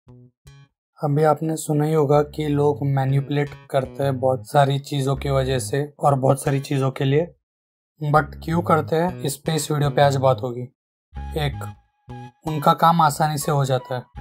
अभी आपने सुना ही होगा कि लोग मैनिपुलेट करते हैं बहुत सारी चीज़ों की वजह से और बहुत सारी चीज़ों के लिए। बट क्यों करते हैं इस पे इस वीडियो पे आज बात होगी। एक, उनका काम आसानी से हो जाता है।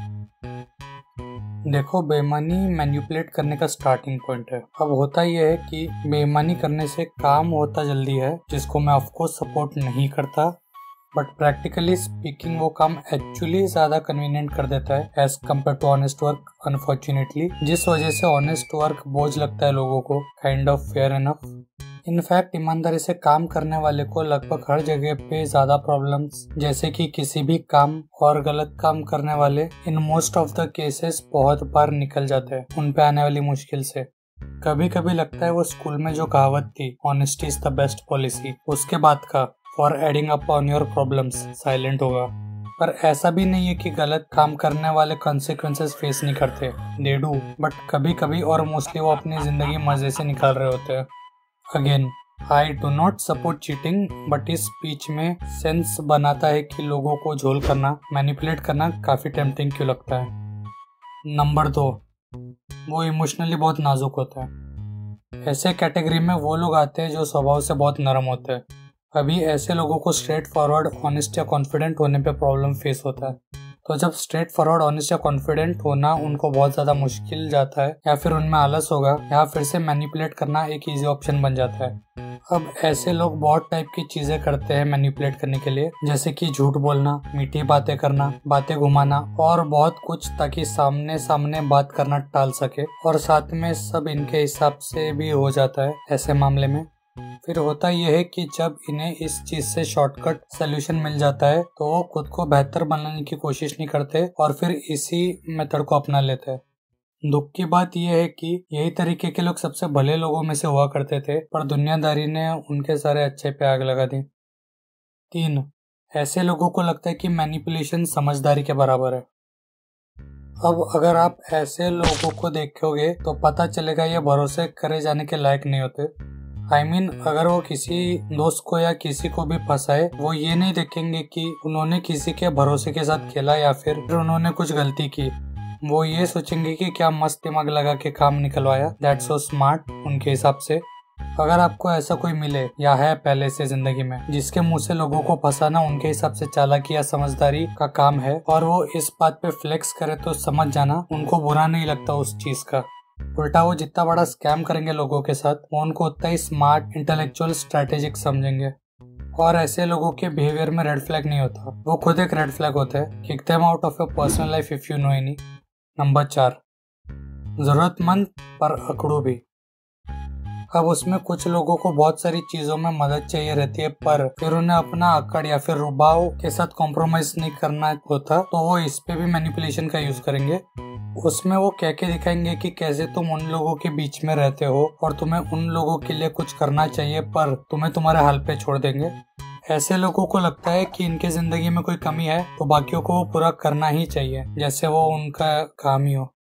देखो, बेईमानी मैनिपुलेट करने का स्टार्टिंग पॉइंट है। अब होता यह है कि बेईमानी करने से काम होता जल्दी है, जिसको मैं ऑफकोर्स सपोर्ट नहीं करता, बट प्रैक्टिकली स्पीकिंग वो काम एक्चुअली ज्यादा कन्वीनियंट कर देता है as compare to honest work, unfortunately, जिस वजह से ऑनेस्ट वर्क बोझ लगता है लोगों को, kind of fair enough. In fact ईमानदारी से काम करने वाले को लगभग हर जगह पे ज्यादा प्रॉब्लम्स, जैसे कि किसी भी काम, और गलत काम करने वाले in most of the cases बहुत बार निकल जाते हैं उन पे आने वाली मुश्किल से। कभी कभी लगता है वो स्कूल में जो कहावत थी, honesty is the best policy, उसके बाद का for adding up on your problems silent होगा। पर ऐसा भी नहीं है कि गलत काम करने वाले कॉन्सिक्वेंसेस फेस नहीं करते, दे डू, बट कभी कभी और मोस्टली वो अपनी जिंदगी मजे से निकाल रहे होते हैं। Again, I do not support cheating, but इस स्पीच में सेंस बनाता है कि लोगों को झोल करना, मैनिपुलेट करना काफी टेम्पटिंग क्यों लगता है। नंबर 2, वो इमोशनली बहुत नाजुक होता है। ऐसे कैटेगरी में वो लोग आते हैं जो स्वभाव से बहुत नरम होते हैं। अभी ऐसे लोगों को स्ट्रेट फॉरवर्ड, ऑनेस्ट या कॉन्फिडेंट होने पे प्रॉब्लम फेस होता है। तो जब स्ट्रेट फॉरवर्ड, ऑनेस्ट या कॉन्फिडेंट होना उनको बहुत ज्यादा मुश्किल जाता है, या फिर उनमें आलस होगा, या फिर से मैनिपुलेट करना एक इजी ऑप्शन बन जाता है। अब ऐसे लोग बहुत टाइप की चीजें करते हैं मैनिपुलेट करने के लिए, जैसे कि झूठ बोलना, मीठी बातें करना, बातें घुमाना और बहुत कुछ, ताकि सामने सामने बात करना टाल सके, और साथ में सब इनके हिसाब से भी हो जाता है ऐसे मामले में। फिर होता यह है कि जब इन्हें इस चीज से शॉर्टकट सोल्यूशन मिल जाता है तो वो खुद को बेहतर बनाने की कोशिश नहीं करते और फिर इसी मेथड को अपना लेते हैं। दुख की बात यह है कि यही तरीके के लोग सबसे भले लोगों में से हुआ करते थे, पर दुनियादारी ने उनके सारे अच्छे पे आग लगा दी। 3, ऐसे लोगों को लगता है कि मैनिपुलेशन समझदारी के बराबर है। अब अगर आप ऐसे लोगों को देखोगे तो पता चलेगा ये भरोसे करे जाने के लायक नहीं होते। I mean, अगर वो किसी दोस्त को या किसी को भी फंसाए, वो ये नहीं देखेंगे कि उन्होंने किसी के भरोसे के साथ खेला या फिर उन्होंने कुछ गलती की। वो ये सोचेंगे कि क्या मस्त दिमाग लगा के काम निकलवाया, दैट्स सो स्मार्ट उनके हिसाब से। अगर आपको ऐसा कोई मिले या है पहले से जिंदगी में, जिसके मुंह से लोगों को फंसाना उनके हिसाब से चालाकी या समझदारी का काम है, और वो इस बात पे फ्लेक्स करे, तो समझ जाना उनको बुरा नहीं लगता उस चीज का। उल्टा वो जितना बड़ा स्कैम करेंगे लोगों के साथ, वो उनको उतना ही स्मार्ट, इंटेलेक्चुअल, स्ट्रेटेजिक समझेंगे। और ऐसे लोगों के बिहेवियर में रेड फ्लैग नहीं होता, वो खुद एक रेड फ्लैग होता है। Kick them out of your personal life if you know any. Number 4, जरूरतमंद पर अकड़ू भी। अब उसमें कुछ लोगों को बहुत सारी चीजों में मदद चाहिए रहती है, पर फिर उन्हें अपना अकड़ या फिर रुबाव के साथ कॉम्प्रोमाइज नहीं करना होता, तो वो इस पे भी मैनिपुलेशन का यूज करेंगे। उसमें वो कह के दिखाएंगे कि कैसे तुम उन लोगों के बीच में रहते हो और तुम्हें उन लोगों के लिए कुछ करना चाहिए, पर तुम्हें तुम्हारे हाल पे छोड़ देंगे। ऐसे लोगों को लगता है कि इनके जिंदगी में कोई कमी है तो बाकियों को वो पूरा करना ही चाहिए, जैसे वो उनका काम ही हो।